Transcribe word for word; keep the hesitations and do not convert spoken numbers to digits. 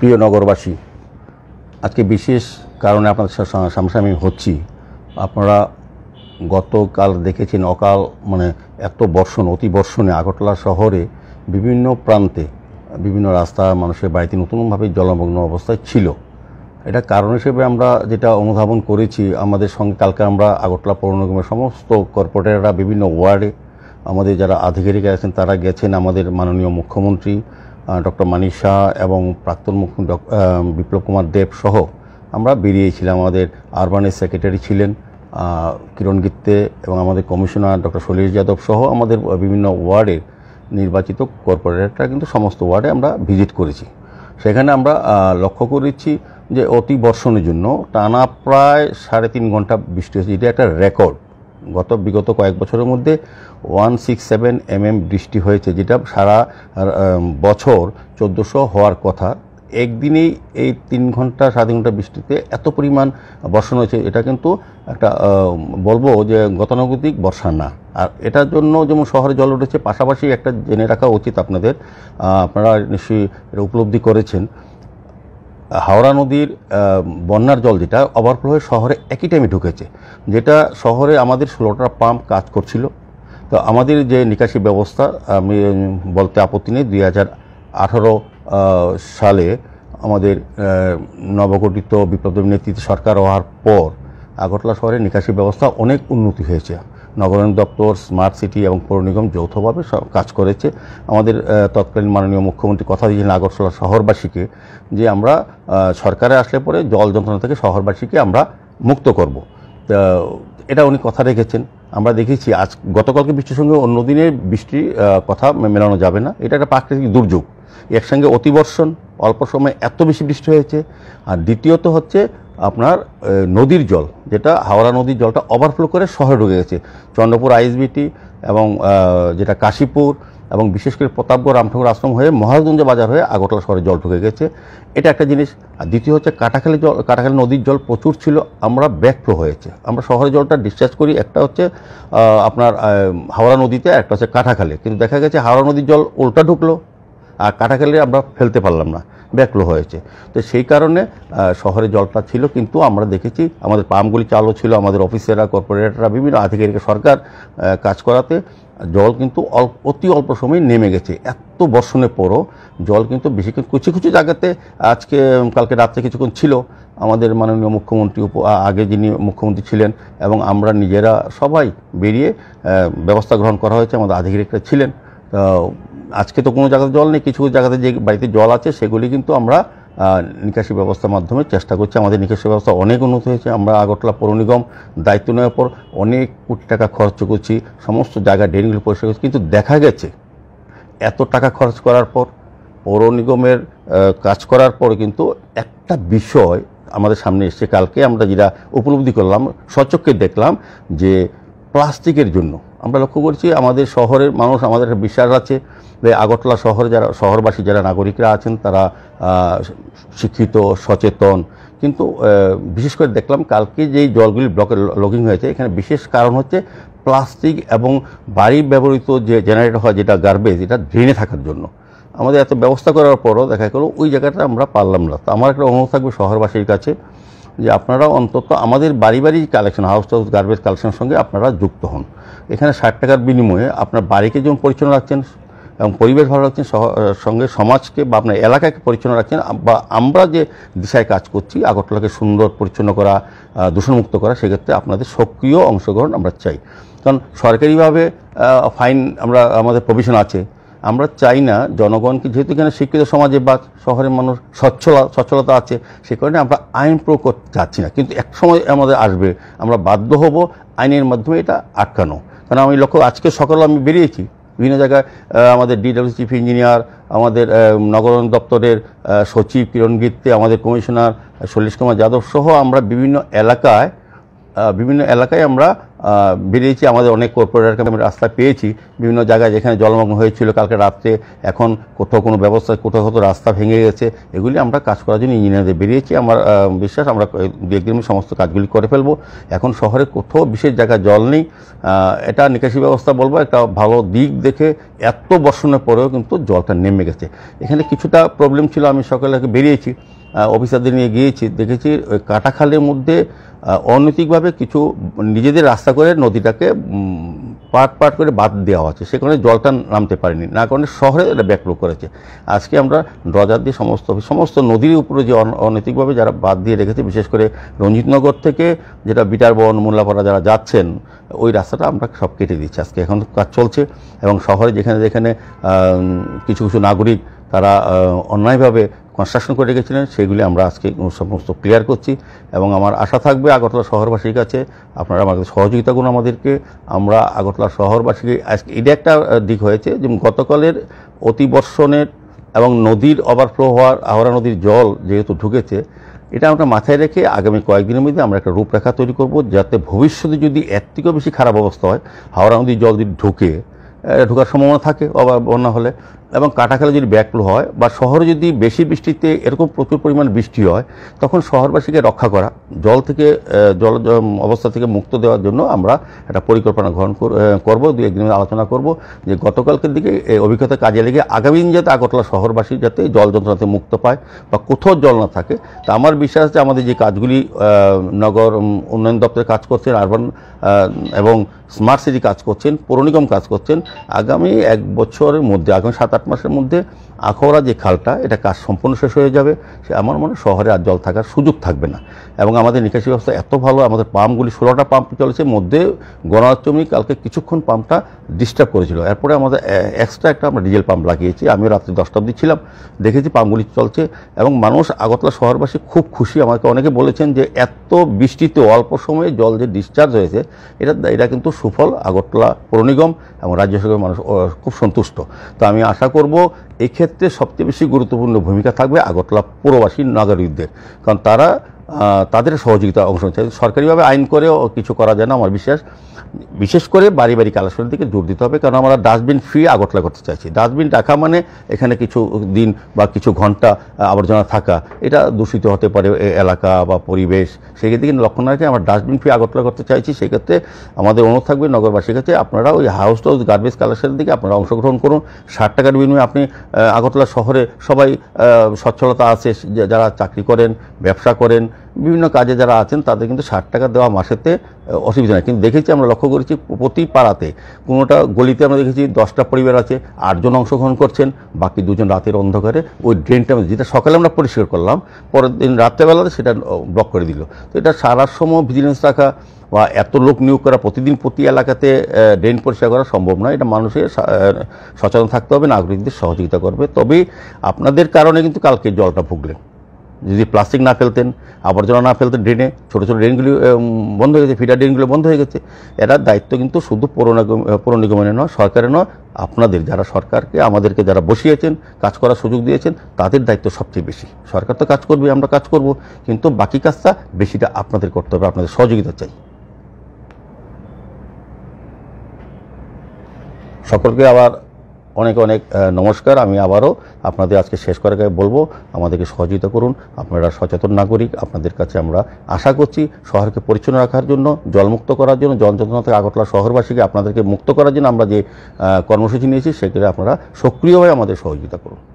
প্রিয় নগরবাসী, আজকে বিশেষ কারণে আপনাদের সামনাসামনি হচ্ছি। আপনারা গতকাল দেখেছেন অকাল মানে এত বর্ষণ অতি বর্ষণে আগরতলা শহরে বিভিন্ন প্রান্তে বিভিন্ন রাস্তা মানুষের বাড়িতে নতুনভাবে জলমগ্ন অবস্থায় ছিল। এটা কারণ হিসেবে আমরা যেটা অনুধাবন করেছি, আমাদের সঙ্গে কালকে আমরা আগরতলা পৌর নিগমের সমস্ত কর্পোরেটররা বিভিন্ন ওয়ার্ডে আমাদের যারা আধিকারিক আছেন তারা গেছেন। আমাদের মাননীয় মুখ্যমন্ত্রী ডক্টর মানিক শাহ এবং প্রাক্তন মুখ্যমন্ত্রী বিপ্লব কুমার দেব সহ আমরা বেরিয়েছিলাম। আমাদের আরবানের সেক্রেটারি ছিলেন কিরণ গিত্তে এবং আমাদের কমিশনার ডক্টর শৈলেশ যাদব সহ আমাদের বিভিন্ন ওয়ার্ডের নির্বাচিত কর্পোরেটররা কিন্তু সমস্ত ওয়ার্ডে আমরা ভিজিট করেছি। সেখানে আমরা লক্ষ্য করেছি যে অতি বর্ষণের জন্য টানা প্রায় সাড়ে তিন ঘন্টা বৃষ্টি হয়েছে। এটা একটা রেকর্ড। গত বিগত কয়েক বছরের মধ্যে one six seven M M বৃষ্টি হয়েছে, যেটা সারা বছর চোদ্দোশো হওয়ার কথা। একদিনেই এই তিন ঘন্টা সাড়ে তিন ঘন্টা বৃষ্টিতে এত পরিমাণ বর্ষণ হয়েছে, এটা কিন্তু একটা বলবো যে গতানুগতিক বর্ষা না। আর এটার জন্য যেমন শহরে জল উঠেছে, পাশাপাশি একটা জেনে রাখা উচিত আপনাদের, আপনারা নিশ্চয়ই এটা উপলব্ধি করেছেন, হাওড়া নদীর বন্যার জল যেটা ওভারফ্লো হয়ে শহরে একই টাইমে ঢুকেছে, যেটা শহরে আমাদের ষোলোটা পাম্প কাজ করছিল। তো আমাদের যে নিকাশি ব্যবস্থা, আমি বলতে আপত্তি নেই, দুই হাজার আঠারো সালে আমাদের নবগঠিত বিপ্লবী নেতৃত্বে সরকার হওয়ার পর আগরতলা শহরের নিকাশি ব্যবস্থা অনেক উন্নতি হয়েছে। নগরায়ণ দপ্তর, স্মার্ট সিটি এবং পৌর নিগম যৌথভাবে কাজ করেছে। আমাদের তৎকালীন মাননীয় মুখ্যমন্ত্রী কথা দিয়েছেন আগরতলা শহরবাসীকে যে আমরা সরকারে আসলে পরে জল যন্ত্রণা থেকে শহরবাসীকে আমরা মুক্ত করব। এটা উনি কথা রেখেছেন। আমরা দেখেছি আজ গতকালকে বৃষ্টির সঙ্গে অন্য দিনের বৃষ্টির কথা মেলানো যাবে না। এটা একটা প্রাকৃতিক দুর্যোগ। একসঙ্গে অতিবর্ষণ, অল্প সময় এত বেশি বৃষ্টি হয়েছে। আর দ্বিতীয়ত হচ্ছে আপনার নদীর জল, যেটা হাওড়া নদীর জলটা ওভারফ্লো করে শহরে ঢুকে গেছে। চন্দ্রপুর আইএসবিটি এবং যেটা কাশীপুর এবং বিশেষ করে প্রতাপগড় রামঠাকুর আশ্রম হয়ে মহারাজগঞ্জ বাজার হয়ে আগরতলা শহরে জল ঢুকে গেছে। এটা একটা জিনিস। আর দ্বিতীয় হচ্ছে কাটাখালী জল, কাটাখালী নদীর জল প্রচুর ছিল, আমরা ব্যাকফ্লো হয়েছে। আমরা শহরে জলটা ডিসচার্জ করি, একটা হচ্ছে আপনার হাওড়া নদীতে, একটা হচ্ছে কাটাখালী। কিন্তু দেখা গেছে হাওড়া নদীর জল উল্টা ঢুকলো আর কাটাখালী আমরা ফেলতে পারলাম না, ব্যাকফ্লো হয়েছে। তো সেই কারণে শহরে জলটা ছিল, কিন্তু আমরা দেখেছি আমাদের পাম্পগুলি চালু ছিল, আমাদের অফিসাররা কর্পোরেটররা বিভিন্ন আধিকারিক সরকার কাজ করাতে জল কিন্তু অল্প অতি অল্প সময় নেমে গেছে। এত বর্ষণের পরও জল কিন্তু বেশি কিছু কিছু জায়গাতে আজকে কালকে রাত্রে কিছুক্ষণ ছিল। আমাদের মাননীয় মুখ্যমন্ত্রী আগে যিনি মুখ্যমন্ত্রী ছিলেন এবং আমরা নিজেরা সবাই বেরিয়ে ব্যবস্থা গ্রহণ করা হয়েছে, আমাদের আধিকারিকরা ছিলেন। আজকে তো কোনো জায়গাতে জল নেই, কিছু জায়গাতে যে বাড়িতে জল আছে সেগুলি কিন্তু আমরা নিকাশি ব্যবস্থার মাধ্যমে চেষ্টা করছি। আমাদের নিকাশি ব্যবস্থা অনেক উন্নত হয়েছে। আমরা আগরতলা পৌর নিগম দায়িত্ব নেওয়ার পর অনেক কোটি টাকা খরচ করছি, সমস্ত জায়গায় ড্রেনগুলো পরিষ্কার করছি। কিন্তু দেখা গেছে এত টাকা খরচ করার পর, পৌর নিগমের কাজ করার পর কিন্তু একটা বিষয় আমাদের সামনে এসছে। কালকে আমরা যেটা উপলব্ধি করলাম, স্বচক্ষে দেখলাম যে প্লাস্টিকের জন্য আমরা লক্ষ্য করছি আমাদের শহরের মানুষ, আমাদের একটা বিশ্বাস আছে যে আগরতলা শহরে যারা শহরবাসী যারা নাগরিকরা আছেন তারা শিক্ষিত, সচেতন। কিন্তু বিশেষ করে দেখলাম কালকে যেই জলগুলি ব্লকে লগিং হয়েছে, এখানে বিশেষ কারণ হচ্ছে প্লাস্টিক এবং বাড়ি ব্যবহৃত যে জেনারেটর হয় যেটা গার্বেজ, এটা ড্রেনে থাকার জন্য। আমাদের এত ব্যবস্থা করার পরও দেখা গেল ওই জায়গাটা আমরা পারলাম না। তো আমার একটা অনুরোধ থাকবে শহরবাসীর কাছে যে আপনারা অন্তত আমাদের বাড়ি বাড়ি collection, house to house garbage কালেকশনের সঙ্গে আপনারা যুক্ত হন। এখানে ষাট টাকার বিনিময়ে আপনার বাড়িকে যেমন পরিচ্ছন্ন রাখছেন এবং পরিবেশ ভালো রাখছেন, সঙ্গে সমাজকে বা আপনার এলাকাকে পরিচ্ছন্ন রাখছেন, বা আমরা যে দিশায় কাজ করছি আগরতলাকে সুন্দর পরিচ্ছন্ন করা, দূষণমুক্ত করা, সেক্ষেত্রে আপনাদের সক্রিয় অংশগ্রহণ আমরা চাই। কারণ সরকারিভাবে ফাইন আমরা আমাদের প্রভিশন আছে, আমরা চাই না জনগণকে, যেহেতু এখানে শিক্ষিত সমাজে বা শহরের মানুষ স্বচ্ছলা সচ্ছলতা আছে, সে কারণে আমরা আইন প্রয়োগ করতে চাচ্ছি না। কিন্তু এক সময় আমাদের আসবে, আমরা বাধ্য হব আইনের মাধ্যমে এটা আটকানো। কারণ আমি লক্ষ্য, আজকে সকালে আমি বেরিয়েছি বিভিন্ন জায়গায়, আমাদের ডিডব্লিউ চিফ ইঞ্জিনিয়ার, আমাদের নগরায়ণ দপ্তরের সচিব কিরণ গিত্তে, আমাদের কমিশনার শৈলেশ কুমার যাদব সহ আমরা বিভিন্ন এলাকায় বিভিন্ন এলাকায় আমরা বেরিয়েছি, আমাদের অনেক কর্পোরেটরকে আমি রাস্তা পেয়েছি বিভিন্ন জায়গায় যেখানে জলমগ্ন হয়েছিল কালকে রাত্রে, এখন কোথাও কোনো ব্যবস্থা, কোথাও কোথাও রাস্তা ভেঙে গেছে, এগুলি আমরা কাজ করার জন্য ইঞ্জিনিয়ারদের বেরিয়েছি। আমার বিশ্বাস আমরা দু একদিনের সমস্ত কাজগুলি করে ফেলবো। এখন শহরে কোথাও বিশেষ জায়গায় জল নেই, এটা নিকাশি ব্যবস্থা বলবো একটা ভালো দিক দেখে এত বর্ষণের পরেও কিন্তু জলটা নেমে গেছে। এখানে কিছুটা প্রবলেম ছিল, আমি সকালে বেরিয়েছি অফিসারদের নিয়ে গিয়েছি, দেখেছি ওই কাটাখালের মধ্যে অনৈতিকভাবে কিছু নিজেদের রাস্তা করে নদীটাকে পাট পাট করে বাদ দেওয়া আছে, সেখানে জলটা নামতে পারেনি, না কারণে শহরে এটা ব্যাকফ্লো করেছে। আজকে আমরা ড্রজার দিয়ে সমস্ত সমস্ত নদীর উপরে যে অনৈতিকভাবে যারা বাদ দিয়ে রেখেছে, বিশেষ করে রঞ্জিতনগর থেকে যেটা বিটারবন মোল্লাপাড়া যারা যাচ্ছেন ওই রাস্তাটা আমরা সব কেটে দিচ্ছি। আজকে এখন কাজ চলছে এবং শহরে যেখানে যেখানে কিছু কিছু নাগরিক তারা অন্যায়ভাবে কনস্ট্রাকশন করে রেখেছিলেন সেগুলি আমরা আজকে সমস্ত ক্লিয়ার করছি এবং আমার আশা থাকবে আগরতলা শহরবাসীর কাছে আপনারা আমাদের সহযোগিতা করুন আমাদেরকে। আমরা আগরতলা শহরবাসীকে আজকে এটা একটা দিক হয়েছে যে গতকালের অতিবর্ষণের এবং নদীর ওভারফ্লো হওয়ার হাওড়া নদীর জল যেহেতু ঢুকেছে, এটা আমরা মাথায় রেখে আগামী কয়েকদিনের মধ্যে আমরা একটা রূপরেখা তৈরি করব, যাতে ভবিষ্যতে যদি এর থেকেও বেশি খারাপ অবস্থা হয়, হাওড়া নদীর জল যদি ঢুকে ঢোকার সম্ভাবনা থাকে বন্যা হলে, এবং কাটাখালে যদি ব্যাকফ্লো হয় বা শহরে যদি বেশি বৃষ্টিতে এরকম প্রচুর পরিমাণ বৃষ্টি হয়, তখন শহরবাসীকে রক্ষা করা, জল থেকে জল অবস্থা থেকে মুক্ত দেওয়ার জন্য আমরা একটা পরিকল্পনা গ্রহণ করব। দু একদিনের আলোচনা করব যে গতকালকের দিকে এই অভিজ্ঞতা কাজে লেগে আগামী দিন যাতে আগরতলা শহরবাসী যাতে জল যন্ত্রণাতে মুক্ত পায় বা কোথাও জল না থাকে। তা আমার বিশ্বাস যে আমাদের যে কাজগুলি নগর উন্নয়ন দপ্তরে কাজ করছেন, আরবান এবং স্মার্ট সিটি কাজ করছেন, পৌর নিগম কাজ করছেন, আগামী এক বছরের মধ্যে আগামী সাত আট মাসের মধ্যে আখাউড়া যে খালটা এটা কাজ সম্পূর্ণ শেষ হয়ে যাবে। সে আমার মনে শহরে আর জল থাকার সুযোগ থাকবে না। এবং আমাদের নিকাশি ব্যবস্থা এত ভালো, আমাদের পাম্পগুলি ষোলোটা পাম্প চলেছে, মধ্যে গণাচমনি কালকে কিছুক্ষণ পাম্পটা ডিস্টার্ব করেছিল, এরপরে আমাদের এক্সট্রা একটা আমরা ডিজেল পাম্প লাগিয়েছি। আমিও রাত্রি দশটা অবধি ছিলাম, দেখেছি পাম্পগুলি চলছে এবং মানুষ আগরতলা শহরবাসী খুব খুশি। আমাকে অনেকে বলেছেন যে এত বৃষ্টিতে অল্প সময়ে জল যে ডিসচার্জ হয়েছে এটা এটা কিন্তু সুফল আগরতলা পৌর নিগম এবং রাজ্য সরকারের মানুষ খুব সন্তুষ্ট। তো আমি আশা করব এই ক্ষেত্রে সবচেয়ে বেশি গুরুত্বপূর্ণ ভূমিকা থাকবে আগরতলা পুরবাসী নাগরিকদের, কারণ তারা তাদের সহযোগিতা অংশ নিচ্ছে। সরকারিভাবে আইন করেও কিছু করা যায় না আমার বিশ্বাস, বিশেষ করে বাড়ি বাড়ি কালেকশনের দিকে জোর দিতে হবে, কারণ আমরা ডাস্টবিন ফ্রি আগরতলা করতে চাইছি। ডাস্টবিন রাখা মানে এখানে কিছু দিন বা কিছু ঘন্টা আবর্জনা থাকা, এটা দূষিত হতে পারে এলাকা বা পরিবেশ, সেই দিকে লক্ষ্য না রেখে আমরা ডাস্টবিন ফ্রি আগরতলা করতে চাইছি। সেক্ষেত্রে আমাদের অনুরোধ থাকবে নগরবাসীর কাছে, আপনারা ওই হাউস টু হাউস গার্বেজ কালেকশনের দিকে আপনারা অংশগ্রহণ করুন। ষাট টাকার বিনিময়ে আপনি আগরতলা শহরে সবাই সচ্ছলতা আছে, যারা চাকরি করেন, ব্যবসা করেন, বিভিন্ন কাজে যারা আছেন তাদের কিন্তু ষাট টাকা দেওয়া মাসেতে অসুবিধা নেই। কিন্তু দেখেছি আমরা লক্ষ্য করেছি প্রতি পাড়াতে কোনোটা গলিতে আমরা দেখেছি দশটা পরিবার আছে, আটজন অংশগ্রহণ করছেন, বাকি দুজন রাতের অন্ধকারে ওই ড্রেনটা যেটা সকালে আমরা পরিষ্কার করলাম পরের দিন রাত্রেবেলাতে সেটা ব্লক করে দিল। তো এটা সারা সময় ভিজিলেন্স রাখা বা এত লোক নিয়োগ করা প্রতিদিন প্রতি এলাকাতে ড্রেন পরিষ্কার করা সম্ভব নয়। এটা মানুষের সচেতন থাকতে হবে, নাগরিকদের সহযোগিতা করবে, তবেই আপনাদের কারণে কিন্তু কালকে জলটা ভুগলেন। যদি প্লাস্টিক না ফেলতেন, আবর্জনা না ফেলতেন ড্রেনে, ছোটো ছোটো ড্রেনগুলি বন্ধ হয়ে গেছে, ফিডার ড্রেনগুলো বন্ধ হয়ে গেছে। এটার দায়িত্ব কিন্তু শুধু পৌর নিগম পৌর নিগমের নয়, সরকারের নয়, আপনাদের যারা সরকারকে আমাদেরকে যারা বসিয়েছেন, কাজ করার সুযোগ দিয়েছেন, তাদের দায়িত্ব সবচেয়ে বেশি। সরকার তো কাজ করবে, আমরা কাজ করব, কিন্তু বাকি কাজটা বেশিটা আপনাদের করতে হবে, আপনাদের সহযোগিতা চাই। সকলকে আবার অনেক অনেক নমস্কার। আমি আবারও আপনাদের আজকে শেষ করার আগে বলবো আমাদেরকে সহযোগিতা করুন। আপনারা সচেতন নাগরিক, আপনাদের কাছে আমরা আশা করছি শহরকে পরিচ্ছন্ন রাখার জন্য, জলমুক্ত করার জন্য, জল যন্ত্রণা থেকে আগরতলা শহরবাসীকে আপনাদেরকে মুক্ত করার জন্য আমরা যে কর্মসূচি নিয়েছি সেগুলো আপনারা সক্রিয়ভাবে আমাদের সহযোগিতা করুন।